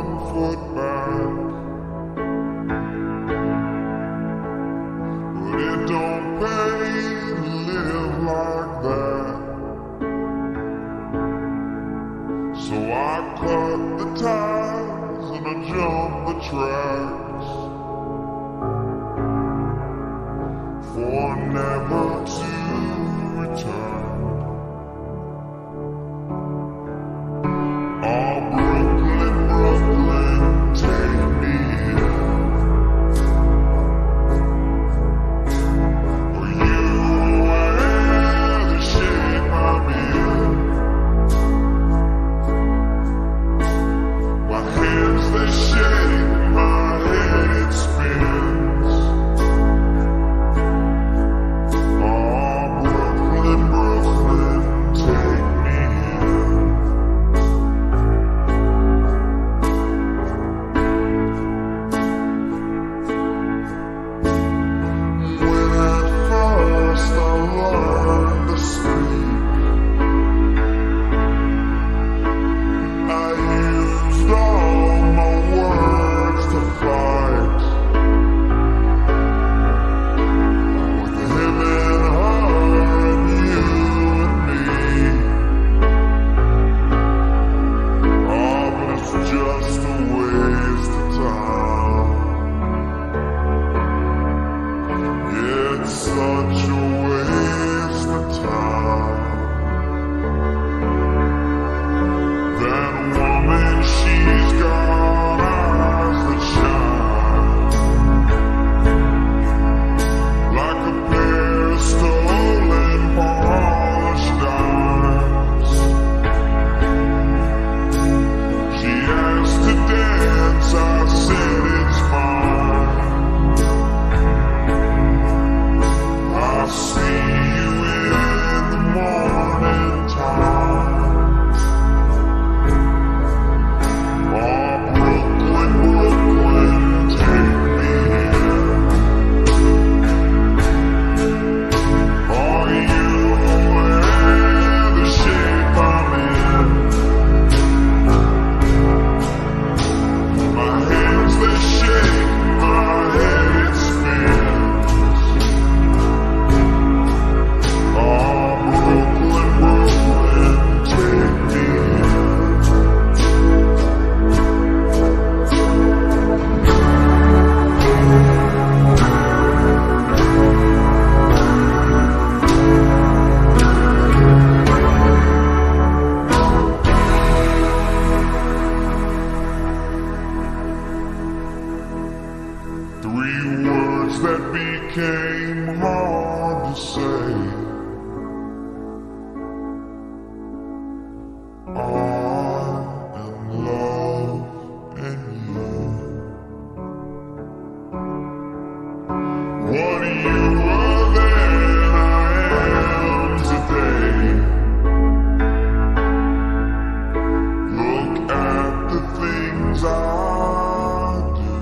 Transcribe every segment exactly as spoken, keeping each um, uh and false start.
one foot back, but it don't pay to live like that. So I cut the ties and I jump the tracks for never to return. Oh, Brooklyn, Brooklyn, take me in. For you wear the shape I'm in. My hands, they shake, my head, it spins. Oh, Brooklyn, Brooklyn, take me in. When at first I learned to speak, I used all my words to fight with him and her and you and me. Oh, but it's just a waste of time. It's such a waste of time. That woman, she's got eyes that shine like a pair of stolen polished dimes. She asked to dance, I said it's fine. I'll see you in the morning time. Oh, Brooklyn, Brooklyn, take me in. Oh, you wear the shape I'm in. My hands, they shake, my head, it spins. Oh, Brooklyn, Brooklyn, take me in. Three words that became hard to say. I am love and you. What you were then, I am today. Look at the things I do.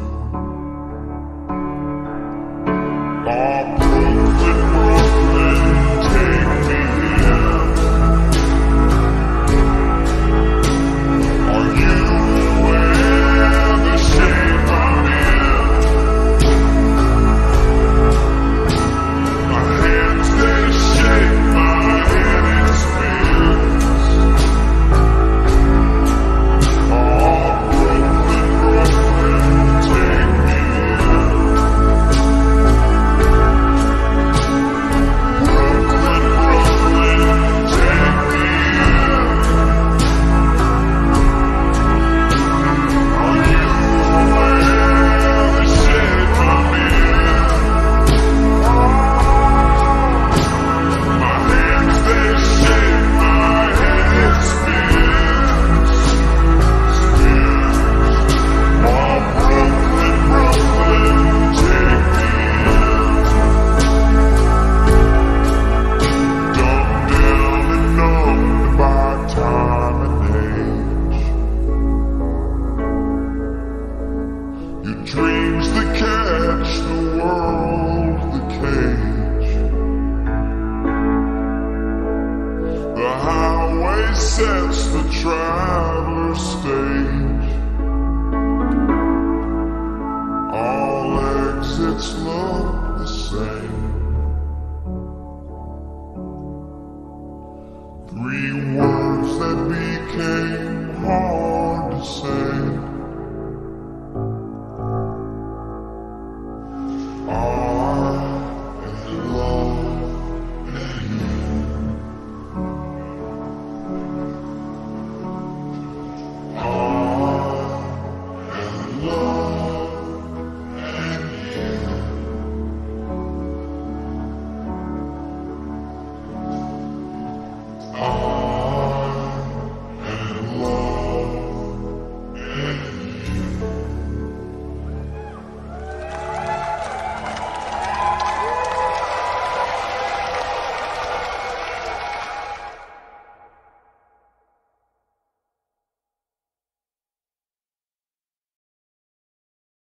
Oh, Brooklyn, Brooklyn, take me in. Oh, you wear the shape I'm in. My hands, they shake, my head, it spins. Oh, Brooklyn, slow.